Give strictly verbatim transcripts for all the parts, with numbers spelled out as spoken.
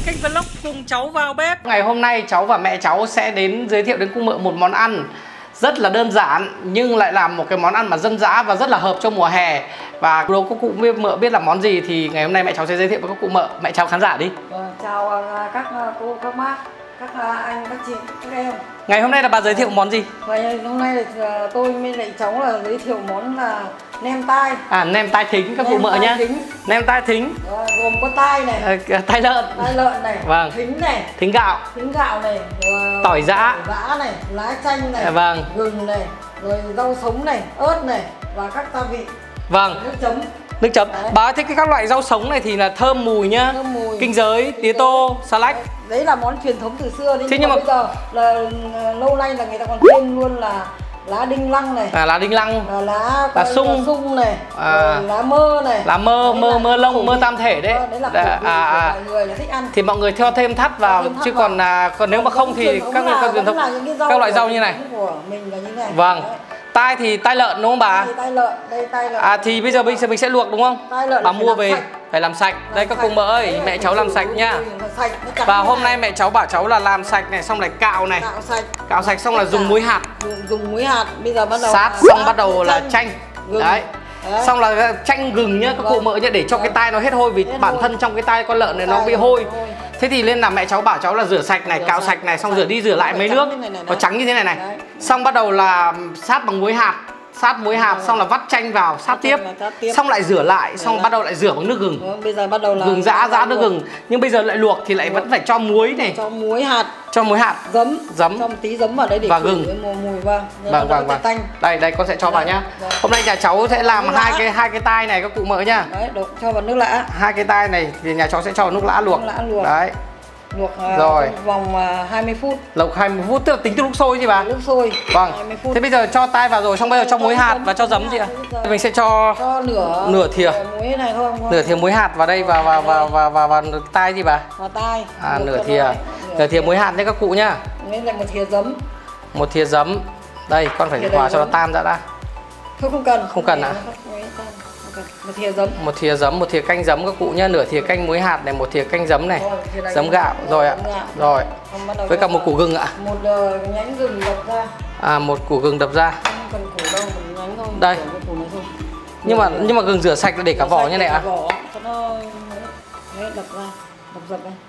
kênh vlog cùng cháu vào bếp. Ngày hôm nay cháu và mẹ cháu sẽ đến giới thiệu đến cô Mợ một món ăn rất là đơn giản nhưng lại là một cái món ăn mà dân dã và rất là hợp cho mùa hè. Và nếu cô cụ Mợ biết là món gì thì ngày hôm nay mẹ cháu sẽ giới thiệu với các cụ Mợ. Mẹ chào khán giả đi. Vâng, chào các cô, các bác, các anh, các chị, các em. Ngày hôm nay là bà giới thiệu món gì? Ngày hôm nay là tôi với lại cháu là giới thiệu món là nem tai. À, nem tai thính các cụ Mợ nhá. Thính. Nem tai thính. Rồi, gồm có tai này, à, tai lợn, tai lợn này, vâng. thính này, thính gạo, thính gạo này, rồi tỏi giã, tỏi giã này, lá chanh này, à, vâng. gừng này, rồi rau sống này, ớt này và các gia vị. Vâng. Nước chấm. Nước chấm. Đấy. Bà thích các loại rau sống này thì là thơm mùi nhá. Thơm mùi. Kinh giới, tía tô, xà lách. Đấy là món truyền thống từ xưa đến thế nhưng mà bây giờ là lâu nay là người ta còn thêm luôn là lá đinh lăng này, à, lá đinh lăng, là lá lá sung, sung này, à, lá mơ này, lá mơ, đấy mơ mơ lông, mơ tam thể đấy. Đấy là à, à, à. mọi người là thích ăn. Thì mọi người theo thêm thắt vào thêm thắt chứ vào. còn à, còn nếu mà không thì các các truyền thống các loại rau như này. Của mình là như này. Vâng. Đấy. Tai thì tai lợn đúng không bà? Đây tai lợn, đây tai lợn. À thì bây giờ bây giờ mình sẽ luộc đúng không? Tai lợn bà mua về sạch. phải làm sạch. Làm đây các cụ Mợ ơi, mẹ cháu làm sạch nhá. Sạch, và hôm nay mẹ cháu bảo cháu là làm sạch này, xong lại cạo này. Cạo sạch. Cạo sạch xong là dùng muối hạt. Dùng, dùng muối hạt. Bây giờ bắt đầu sát xong bắt đầu là chanh. Gừng. Đấy. Đấy. Xong là chanh gừng nhá các vâng. cụ Mợ nhá, để cho cái tai nó hết hôi vì hết bản hôi. thân trong cái tai con lợn này nó bị hôi. hôi. Thế thì nên là mẹ cháu bảo cháu là rửa sạch này, rửa cạo sạch, sạch này, xong sạch. rửa đi rửa lại mấy nước. Nó trắng như thế này này. Đấy. Xong bắt đầu là sát bằng muối hạt. Sát muối hạt, xong là vắt chanh vào, sát tiếp. tiếp Xong lại rửa lại, xong lại. bắt đầu lại rửa bằng nước gừng. Đúng, bây giờ bắt đầu là gừng giã, giã nước gừng. Nhưng bây giờ lại luộc thì lại luộc. vẫn phải cho muối này. Cho muối hạt. Cho muối hạt. Giấm. Giấm. Cho một tí giấm vào đấy để và gừng. Mùi vâng. Vâng, vâng, vâng. Đây, đây con sẽ cho vào nhá. Vâng. Hôm nay nhà cháu sẽ làm hai cái hai cái tai này các cụ Mợ nhá. Đấy, đổ, cho vào nước lã. Hai cái tai này thì nhà cháu sẽ cho vào nước lã luộc. Nước lã luộc. Đấy. Luộc rồi. vòng hai mươi phút. Luộc hai mươi phút tức là tính từ lúc sôi chứ bà? Lúc sôi. Vâng. Thế bây giờ cho tai vào rồi, xong bây giờ cho muối hạt và cho giấm gì ạ? Mình sẽ cho cho nửa nửa thìa muối này thôi. Nửa thìa muối hạt vào đây và vào vào vào vào, vào tai gì bà? Vào tai. À, nửa thìa. Nửa thìa muối hạt đấy các cụ nhá. Nên lại một thìa giấm. Một thìa giấm. Đây, con phải hòa cho nó tan ra đã. Không không cần. Không cần ạ. Một thìa giấm. Một thìa giấm, một thìa canh giấm các cụ nhá, nửa thìa canh muối hạt này, một thìa canh giấm này. Rồi, giấm gạo rồi ạ. Rồi. Với cả một củ gừng ạ. Một nhánh gừng đập ra. À, một củ gừng đập ra. Không cần củ đâu, một nhánh thôi. Đây. Nhưng mà nhưng mà gừng rửa sạch là để cả vỏ như này ạ. Vỏ cho nó đấy, đập ra, đập dập ra.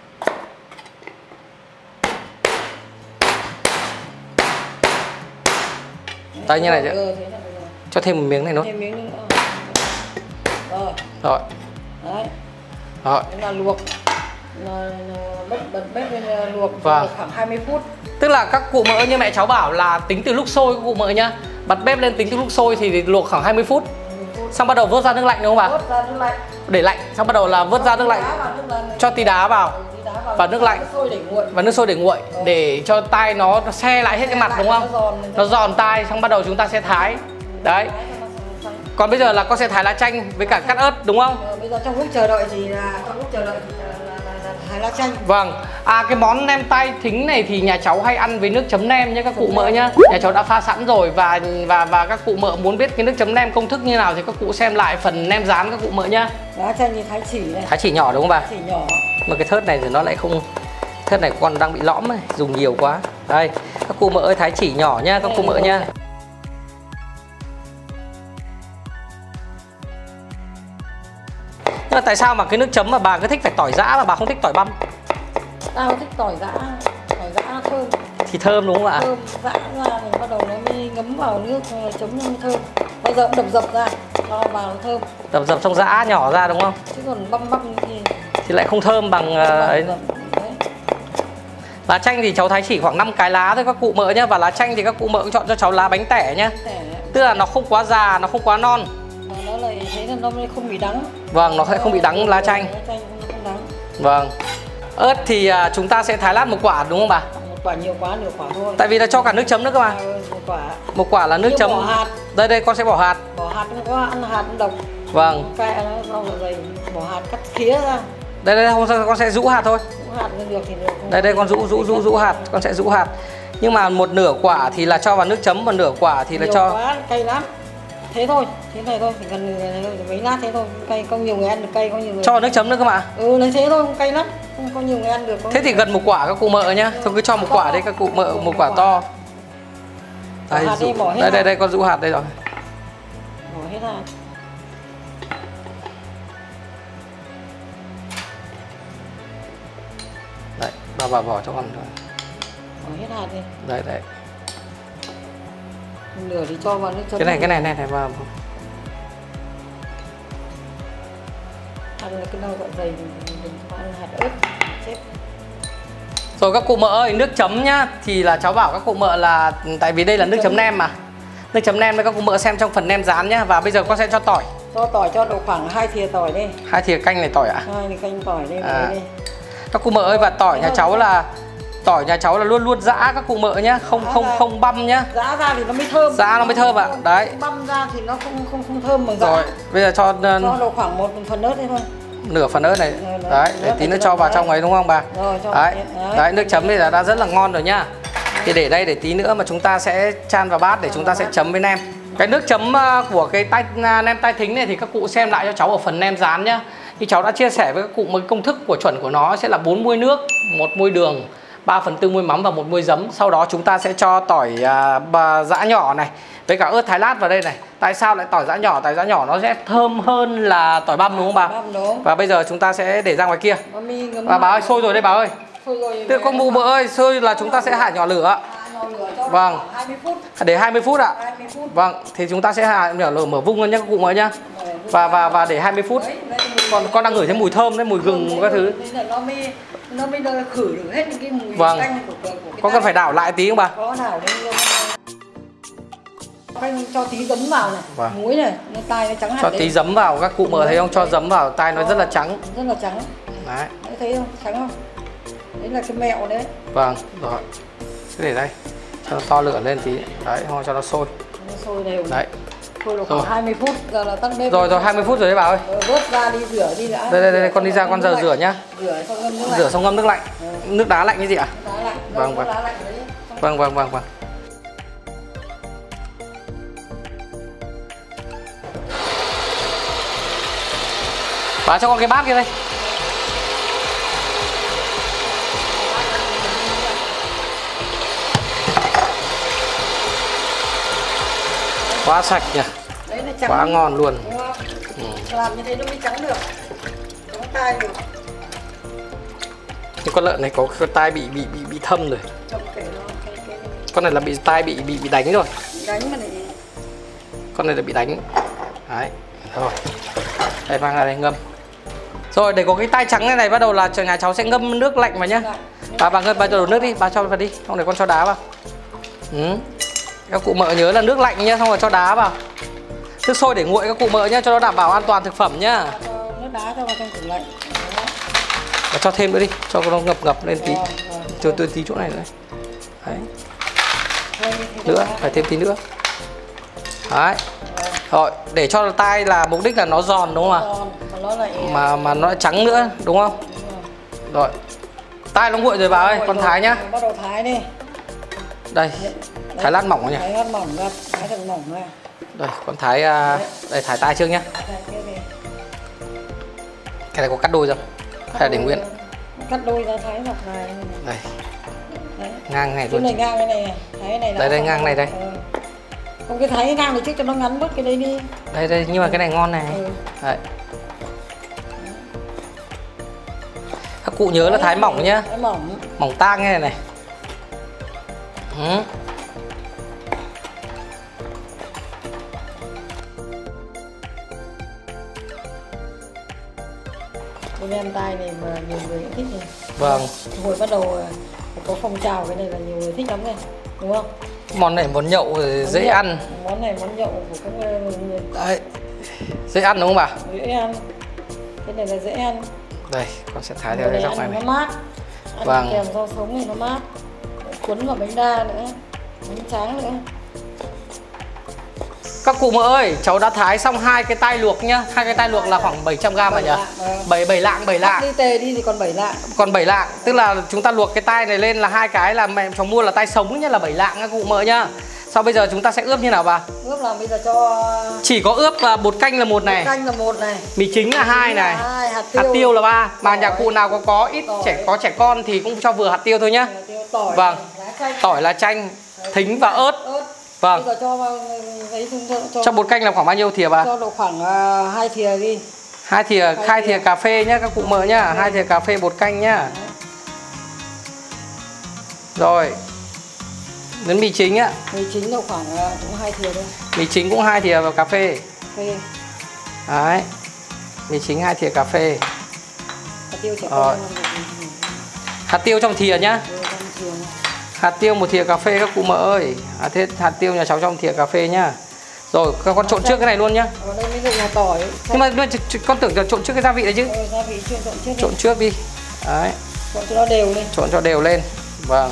Đây như này chứ. Cho thêm một miếng này nữa. Thêm miếng nữa. Rồi. Rồi. Đấy. Rồi. Đây là luộc. Là bật bật bếp lên luộc vâng. khoảng hai mươi phút. Tức là các cụ Mợ như mẹ cháu bảo là tính từ lúc sôi các cụ Mợ nhá. Bật bếp lên tính từ lúc sôi thì luộc khoảng hai mươi phút. Xong bắt đầu vớt ra nước lạnh đúng không bà? Vớt ra nước lạnh. Để lạnh, xong bắt đầu là vớt ra nước lạnh. Cho tí đá vào. Và nước lạnh. Và nước sôi để nguội để cho tai nó xe lại hết cái mặt đúng không? Nó giòn tai, xong bắt đầu chúng ta sẽ thái. Đấy. Còn bây giờ là con sẽ thái lá chanh với cả cắt ớt đúng không? Ờ, bây giờ trong lúc chờ đợi thì là trong lúc chờ đợi thì là, là, là, là thái lá chanh. Vâng. À, cái món nem tai thính này thì nhà cháu hay ăn với nước chấm nem nhé các cụ Mợ nhá. Nhà cháu đã pha sẵn rồi và và và các cụ Mợ muốn biết cái nước chấm nem công thức như nào thì các cụ xem lại phần nem rán các cụ Mợ nhá. Lá chanh thì thái chỉ này. Thái chỉ nhỏ đúng không bà? Chỉ nhỏ. Mà cái thớt này thì nó lại không, thớt này còn đang bị lõm này, dùng nhiều quá. Đây, các cụ Mợ ơi, thái chỉ nhỏ nhá các cụ Mợ nhá. Nhưng mà tại sao mà cái nước chấm mà bà cứ thích phải tỏi giã mà bà không thích tỏi băm? Tao thích tỏi giã, tỏi giã nó thơm. Thì thơm đúng không ạ? Thơm, giã ra thì bắt đầu nó mới ngấm vào nước chấm nó mới thơm. Bây giờ cũng đập dập ra, cho vào nó thơm. Đập dập xong giã nhỏ ra đúng không? Chứ còn băm băm thì thì lại không thơm bằng uh, ấy. Lá chanh thì cháu thái chỉ khoảng năm cái lá thôi các cụ Mợ nhá. Và lá chanh thì các cụ Mợ cũng chọn cho cháu lá bánh tẻ nhá. Tẻ. Tức là nó không quá già, nó không quá non. Và nó lại thế là nó mới không bị đắng. Vâng, nó sẽ không bị đắng lá chanh. Lá chanh không đắng. Vâng. Ớt thì uh, chúng ta sẽ thái lát một quả đúng không bà? Một quả nhiều quá, nửa quả thôi. Tại vì là cho cả nước chấm nữa cơ mà. Ừ, một quả. Một quả là nước nhưng chấm. Bỏ hạt. Đây đây con sẽ bỏ hạt. Bỏ hạt không có ăn hạt độc. Vâng. Cái nó rau dạ dày, bỏ hạt cắt khía ra. Đây đây con, con sẽ rũ hạt thôi. Rũ hạt được thì được. Đây đây con rũ rũ rũ rũ hạt, con sẽ rũ hạt. Nhưng mà một nửa quả thì là cho vào nước chấm, và nửa quả thì là nhiều cho quá, cay lắm. thế thôi, thế này thôi, chỉ cần mấy lát thế thôi, cay không nhiều người ăn được cay, không nhiều người. Cho nước chấm nữa cơ mà. Ừ, lấy thế thôi, không cay lắm, không có nhiều người ăn được. Thế thì gần một quả các cụ mợ nhá, thôi cứ cho một quả đây các cụ mợ, một quả to. Đây, hạt đi, bỏ hết đây, đây, hạt. đây con rũ hạt đây rồi. Bỏ hết hạt. Đấy, bà bà bỏ cho con rồi. Bỏ hết hạt đi. Đấy, đấy. Nửa thì cho vào nước chấm. Cái này, cái này, này, này vào. Ăn cái nồi gọn dày đừng có ăn hạt ớt chết. Rồi các cụ mợ ơi, nước chấm nhá, thì là cháu bảo các cụ mợ là tại vì đây là nước chấm nem mà. Nước chấm nem với các cụ mợ xem trong phần nem rán nhá. Và bây giờ con sẽ cho tỏi. Cho tỏi, cho độ khoảng hai thìa tỏi đi. Hai thìa canh này tỏi ạ? À? Hai thìa canh tỏi đi, À. đi. Các cụ mợ ơi, và tỏi nhà cháu là tỏi nhà cháu là luôn luôn giã các cụ mợ nhá, không không không băm nhá. Giã ra thì nó mới thơm. Giã nó mới thơm ạ. Đấy. Băm ra thì nó không không không thơm bằng giã. Rồi, bây giờ cho cho độ khoảng một phần ớt đấy thôi. Nửa phần ớt này. Rồi, đấy, để tí nữa cho vào trong ấy đúng không bà? Rồi, cho đấy. đấy. Đấy, nước chấm này là đã rất là ngon rồi nhá. Thì để đây để tí nữa mà chúng ta sẽ chan vào bát để chúng ta sẽ chấm với nem. Cái nước chấm của cái tay nem tai thính này thì các cụ xem lại cho cháu ở phần nem rán nhá. Như cháu đã chia sẻ với các cụ một công thức của chuẩn của nó sẽ là bốn muôi nước, một muôi đường, ba phần tư muôi mắm và một muôi giấm. Sau đó chúng ta sẽ cho tỏi uh, giã nhỏ này với cả ớt thái lát vào đây này. Tại sao lại tỏi giã nhỏ? Tại giã nhỏ nó sẽ thơm hơn là tỏi băm đúng không bà? Băm đúng. Và bây giờ chúng ta sẽ để ra ngoài kia. Và bà ơi, sôi rồi đây bà ơi. Sôi rồi. Tức con mụ mỡ ơi, sôi là chúng ta sẽ hạ nhỏ lửa. Hạ nhỏ lửa cho vâng. hai mươi phút. Để hai mươi phút ạ. hai mươi phút. Vâng, thì chúng ta sẽ hạ nhỏ lửa mở vung lên nhá các cụ mỡ nhá. Và và và để hai mươi phút. Đấy, đấy, Còn con đang ngửi thấy mùi thơm đấy, mùi gừng các thứ. Thế là nó mới nó mới đợi khử được hết những cái mùi vâng. tanh của, của cái con cần phải đảo lại tí không bà? Có đảo đấy luôn. Anh cho tí giấm vào này, vâng. muối này, nó tai nó trắng hẳn. Cho đấy. tí giấm vào, các cụ mỡ thấy không? Cho giấm vào, tai nó rất là trắng. Rất là trắng. Đấy. Đấy, thấy không? Trắng không? Đấy là cái mẹo đấy. Vâng, rồi. Cứ để đây. Cho nó to lửa lên tí. Đấy, thôi cho nó sôi. Nó sôi đều. Đấy. Sôi được khoảng hai mươi phút, giờ là tắt bếp. Rồi rồi hai mươi phút rồi đấy bà ơi. Rồi, vớt ra đi rửa đi đã. Đây đây đây, con đi ra con giờ rửa nhá. Rửa xong ngâm nước lạnh. Rửa xong ngâm nước lạnh. Ừ. Nước đá lạnh cái gì ạ? Đá lạnh. Vâng vâng. Đá lạnh đấy. Vâng vâng vâng vâng. Bà cho con cái bát kia đây. Quá sạch nhỉ. Đấy là trắng. Quá ngon luôn. Đúng không? Ừ. Làm như thế nó mới trắng được. Trắng tai được. Cái con lợn này có cái tai bị bị bị bị thâm rồi. Trông kể nó cái cái Con này là bị tai bị bị bị đánh rồi. đánh mà này. Con này là bị đánh. Đấy. Rồi. Đây mang ra đây ngâm. Rồi để có cái tai trắng này này bắt đầu là nhà cháu sẽ ngâm nước lạnh vào nhá. Bà bà ngâm bà đổ nước đi, bà cho vào đi, không để con cho đá vào. Ừ. Các cụ mợ nhớ là nước lạnh nhá, xong rồi cho đá vào. Nước sôi để nguội các cụ mợ nhá, cho nó đảm bảo an toàn thực phẩm nhá. Nước đá cho vào trong tủ lạnh. Và cho thêm nữa đi, cho nó ngập ngập lên tí. Rồi, rồi, Cho tôi tí chỗ này nữa. Đấy. Thôi, Nữa, phải thêm tí nữa. Đấy. Rồi, để cho tai là mục đích là nó giòn đúng không ạ? Giòn, mà nó lại Mà mà nó lại trắng nữa, đúng không? Rồi. Tai nó nguội rồi bà ơi, con thái nhá. Bắt đầu thái đi. Đây. Thái lát mỏng nhỉ? Thái lát mỏng ra, thái thật mỏng ra. Đây, con thái đây thái tai trước nhá. Cái này có cắt đôi không? Hay là để nguyên? Cắt đôi ra thái dọc này. Đây. Đấy. Ngang này Cái luôn. này ngang cái này, thái cái này. Đây đây ngang này đây. Ừ. Không cái thái ngang này trước cho nó ngắn bớt cái đấy đi. Đây đây, nhưng mà cái này ngon này. Ừ. Đấy. Các cụ nhớ là thái mỏng nhá. Thái mỏng. Mỏng tang như này này. Ừ. Cái nem tai này mà nhiều người cũng thích này. Vâng. Hồi bắt đầu có phong trào cái này là nhiều người thích lắm này, đúng không? Món này món nhậu Món dễ nhậu. ăn. Món này món nhậu của các người. Đấy. Dễ ăn đúng không bà? Dễ ăn. Cái này là dễ ăn. Đây, con sẽ thái theo cái dọc này này. Nó mát. Ăn Vâng. kèm rau sống thì nó mát. Cuốn vào bánh đa nữa, bánh tráng nữa. Các cụ mợ ơi, cháu đã thái xong hai cái tai luộc nhá. Hai cái tai luộc là khoảng bảy trăm gam à nhỉ? bảy bảy lạng, bảy lạng. Đi tề đi thì còn bảy lạng. Còn bảy lạng, tức là chúng ta luộc cái tai này lên là hai cái là mẹ cháu mua là tai sống nhá, là bảy lạng các cụ mợ nhá. Sau bây giờ chúng ta sẽ ướp như nào bà? Ướp là bây giờ cho chỉ có ướp uh, bột canh là một này, bột canh là một này, mì chính là hai này, hai, hạt tiêu, hạt tiêu là ba. Mà nhà tỏi, cụ nào có có ít tỏi, trẻ có trẻ con thì cũng cho vừa hạt tiêu thôi nhá. hạt tiêu, tỏi, Vâng. lá chanh, Tỏi, lá chanh, thính và ớt. ớt. Vâng. Bây giờ cho vào ấy, cho, cho, Cho bột canh là khoảng bao nhiêu thìa bà? cho độ khoảng uh, hai thìa đi. Hai thìa, hai thìa cà phê nhá các cụ mợ nhá, hai thìa cà phê bột canh nhá. Đấy. Rồi. Đến mì chính á. Mì chính độ khoảng uh, cũng hai thìa thôi. Mì chính cũng hai thìa vào cà phê. Phê. Đấy. Mì chính hai thìa cà phê. Hạt tiêu trẻ con. Hạt tiêu trong thìa nhá. Ừ, trong thìa này. Hạt tiêu một thìa cà phê các cụ mợ ơi. À, thế hạt tiêu nhà cháu trong thìa cà phê nhá. Rồi các con trộn trước cái này luôn nhá. Ở đây ví dụ là tỏi. Nhưng mà con tưởng là trộn trước cái gia vị đấy chứ. Ừ, gia vị chưa trộn trước. Trộn trước đi. Đấy. Trộn cho nó đều lên. Trộn cho đều lên. Vâng.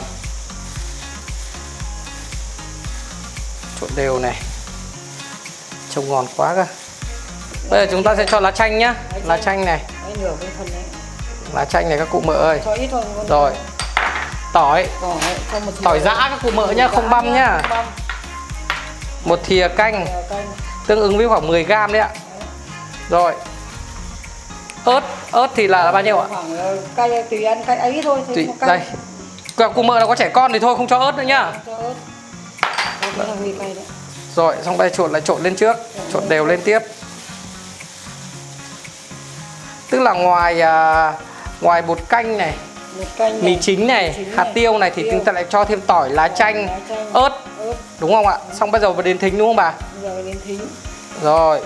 Trộn đều này. Trông ngon quá cơ. Bây giờ chúng ta sẽ cho lá chanh nhá. Lá chanh này. Đấy, nửa cái phần này. Lá chanh này các cụ mợ ơi. Cho ít thôi. Rồi. Tỏi. Tỏi, cho một thìa. Tỏi giã các cụ mợ nhá, không băm nhá. Không băm. Một thìa canh. Thìa canh. Tương ứng với khoảng mười gam đấy ạ. Rồi. Ớt, ớt thì là, là bao nhiêu ạ? Khoảng cay tùy ăn cay ấy thôi. Tùy, đây. Cụ mợ là có trẻ con thì thôi không cho ớt nữa nhá. Cho ớt. Đó là cay đấy. Rồi, xong đây trộn lại trộn lên trước, trộn đều lên tiếp. Tức là ngoài à, ngoài bột canh này, Bột canh này, mì chính này, chính hạt này, tiêu này thì tiêu. chúng ta lại cho thêm tỏi, lá chanh, lá chanh, ớt, ớt. đúng không ạ? Xong bây giờ vào đến thính đúng không bà? Bây giờ đến thính. Rồi.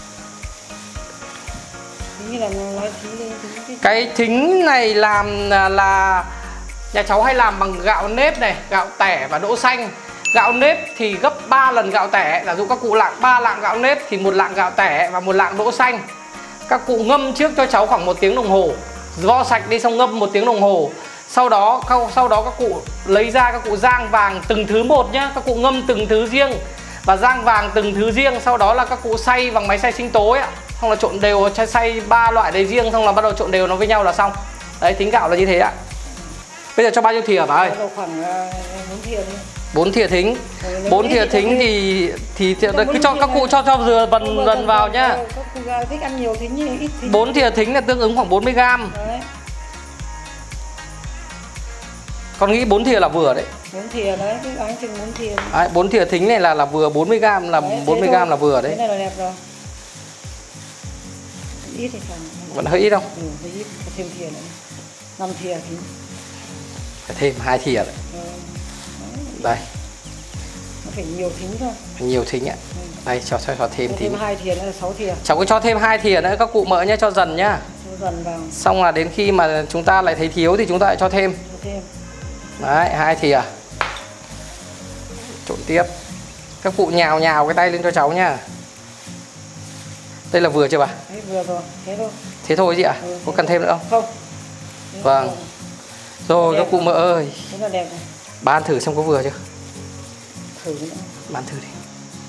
Thính là nói thính lên thính. Cái thính này làm là nhà cháu hay làm bằng gạo nếp này, gạo tẻ và đỗ xanh. Gạo nếp thì gấp ba lần gạo tẻ, là dụ các cụ lạng ba lạng gạo nếp thì một lạng gạo tẻ và một lạng đỗ xanh. Các cụ ngâm trước cho cháu khoảng một tiếng đồng hồ, vo sạch đi xong ngâm một tiếng đồng hồ. Sau đó sau đó các cụ lấy ra, các cụ rang vàng từng thứ một nhá, các cụ ngâm từng thứ riêng và rang vàng từng thứ riêng. Sau đó là các cụ xay bằng máy xay sinh tố ấy ạ, xong là trộn đều, xay ba loại đấy riêng, xong là bắt đầu trộn đều nó với nhau là xong. Đấy, thính gạo là như thế ạ. Bây giờ cho bao nhiêu thìa bà ơi? Khoảng bốn thìa đi. bốn thìa thính. bốn thìa thính thì thì, thì cứ cho các cụ cho cho dừa vần vần vào nhá. Các cụ thích ăn nhiều thính như ít thính. bốn thìa thính là tương ứng khoảng bốn mươi gam. Đấy. Con nghĩ bốn thìa là vừa đấy. bốn thìa đấy, cái áng chừng bốn thìa. Đấy, bốn thìa thính này là là vừa, bốn mươi gam là đấy, bốn mươi gam là vừa đấy. Cái này là đẹp rồi. Ít thì phải. Vẫn hơi ít không? Ừ, hơi ít, phải thêm thìa nữa. năm thìa thính. Phải thêm hai thìa đấy. Ừ. Đây. Nó phải nhiều thính thôi. Nhiều thính ạ. Ừ. Đây cho cho, cho thêm thính. Thêm hai thìa nữa là sáu thìa. Cháu cứ cho thêm hai thìa nữa các cụ mỡ nhá, cho dần nhá. Cho dần vào. Xong là đến khi mà chúng ta lại thấy thiếu thì chúng ta lại cho thêm. Cho thêm. Đấy, hai thìa. Trộn tiếp. Các cụ nhào nhào cái tay lên cho cháu nhá. Đây là vừa chưa bà? Đấy, vừa rồi, thế thôi. Thế thôi chị ạ? À? Ừ, có cần thêm nữa không? Không. Vâng. Rồi các cụ mỡ ơi. Thế là đẹp này. Bà ăn thử xem có vừa chưa? Thử nữa. Bà ăn thử đi.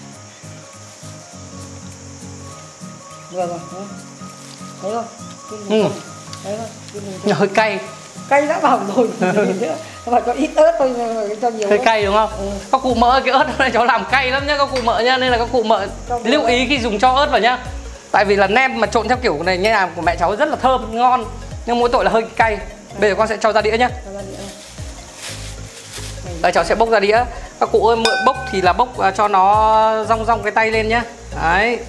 Vừa rồi, đấy. Thấy không? Ừ. Đấy thôi. Hơi cay. Cay đã bảo rồi. Mà có ít ớt thôi, cho nhiều. Hơi cay đúng không? Ừ. Các cụ mỡ cái ớt này cháu làm cay lắm nhá các cụ mỡ nhá, nên là các cụ mỡ lưu ý khi dùng cho ớt vào nhá. Tại vì là nem mà trộn theo kiểu này như nào của mẹ cháu rất là thơm, ngon. Nhưng mỗi tội là hơi cay. Bây giờ con sẽ cho ra đĩa nhá. Đây cháu sẽ bốc ra đĩa. Các cụ ơi, mượn bốc thì là bốc cho nó rong rong cái tay lên nhá. Đấy.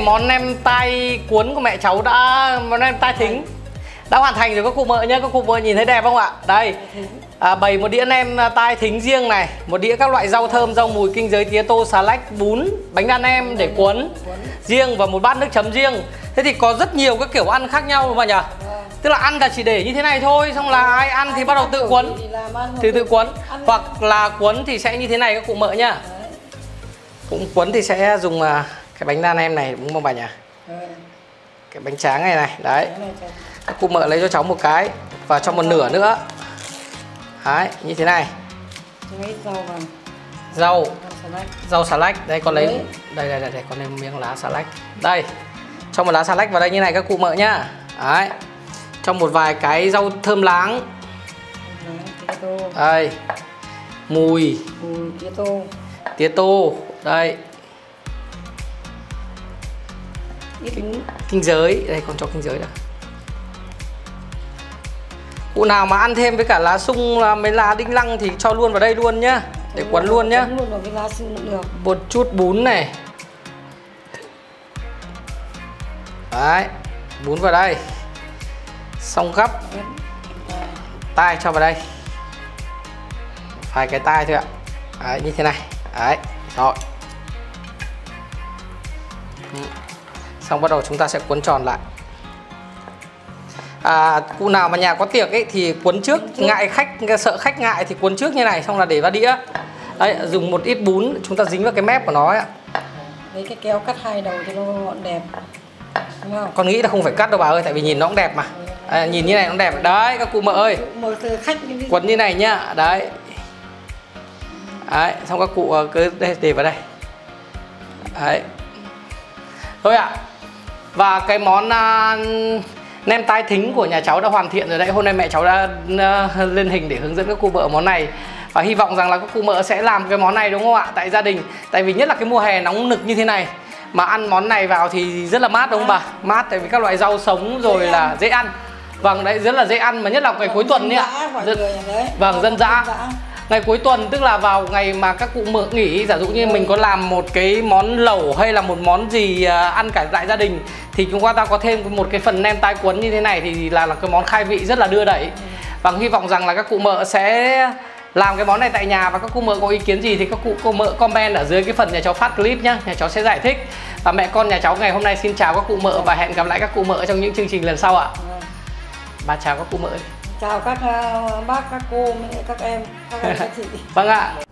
món nem tai cuốn của mẹ cháu đã, món nem tai thính đã hoàn thành rồi các cụ mợ nhé. Các cụ mợ nhìn thấy đẹp không ạ? Đây, à, bày một đĩa nem tai thính riêng này, một đĩa các loại rau thơm, rau mùi, kinh giới, tía tô, xà lách, bún, bánh đa nem để cuốn riêng và một bát nước chấm riêng. Thế thì có rất nhiều các kiểu ăn khác nhau mà nhỉ? Tức là ăn là chỉ để như thế này thôi, xong là ai ăn thì bắt đầu tự cuốn, thì tự cuốn, hoặc là cuốn thì sẽ như thế này các cụ mợ nhá. Cũng cuốn thì sẽ dùng cái bánh đa nem này đúng không bà nhỉ? Cái bánh tráng này này, đấy. Các cụ mợ lấy cho cháu một cái và cho một nửa nữa. Đấy, như thế này. Rau, rau xà lách, đây con lấy, đây đây đây, đây con lấy miếng lá xà lách. Đây, cho một lá xà lách vào đây như này các cụ mợ nhá. Đấy, cho một vài cái rau thơm láng. Đây, mùi, tía tô, tía tô, đây. Kinh, kinh giới, đây con cho kinh giới đã. Cụ nào mà ăn thêm với cả lá sung, mấy lá đinh lăng thì cho luôn vào đây luôn nhá, để quấn luôn nhá. Một chút bún này. Đấy, bún vào đây. Xong gấp. Tai cho vào đây. Vài cái tai thôi ạ. Đấy, như thế này. Đấy, rồi. Xong bắt đầu chúng ta sẽ cuốn tròn lại. À, cụ nào mà nhà có tiệc ấy thì cuốn trước, ngại khách, sợ khách ngại thì cuốn trước như này, xong là để vào đĩa. Đấy, dùng một ít bún chúng ta dính vào cái mép của nó ấy ạ. Lấy cái kéo cắt hai đầu cho nó gọn đẹp. Đúng không? Con nghĩ là không phải cắt đâu bà ơi, tại vì nhìn nó cũng đẹp mà. À, nhìn như này nó đẹp. Đấy các cụ mợ ơi, quấn như này nhá. Đấy. Đấy, xong các cụ cứ để, để vào đây. Đấy. Thôi ạ. Và cái món uh, nem tai thính của nhà cháu đã hoàn thiện rồi đấy. Hôm nay mẹ cháu đã uh, lên hình để hướng dẫn các cụ mợ món này. Và hy vọng rằng là các cụ mợ sẽ làm cái món này đúng không ạ? Tại gia đình. Tại vì nhất là cái mùa hè nóng nực như thế này, mà ăn món này vào thì rất là mát đúng không bà? Mát tại vì các loại rau sống rồi là dễ ăn. Vâng, đấy rất là dễ ăn, mà nhất là ngày cuối tuần ấy ạ. Vâng, dân dã. Ngày cuối tuần tức là vào ngày mà các cụ mợ nghỉ, giả dụ như mình có làm một cái món lẩu hay là một món gì ăn cả đại gia đình, thì chúng ta có thêm một cái phần nem tai cuốn như thế này thì là, là cái món khai vị rất là đưa đẩy. Và hy vọng rằng là các cụ mợ sẽ làm cái món này tại nhà, và các cụ mợ có ý kiến gì thì các cụ, cụ mợ comment ở dưới cái phần nhà cháu phát clip nhá, nhà cháu sẽ giải thích. Và mẹ con nhà cháu ngày hôm nay xin chào các cụ mợ và hẹn gặp lại các cụ mợ trong những chương trình lần sau ạ. Bà chào các cụ mợ. Chào các uh, bác, các cô, các em, các anh, các chị. Vâng ạ.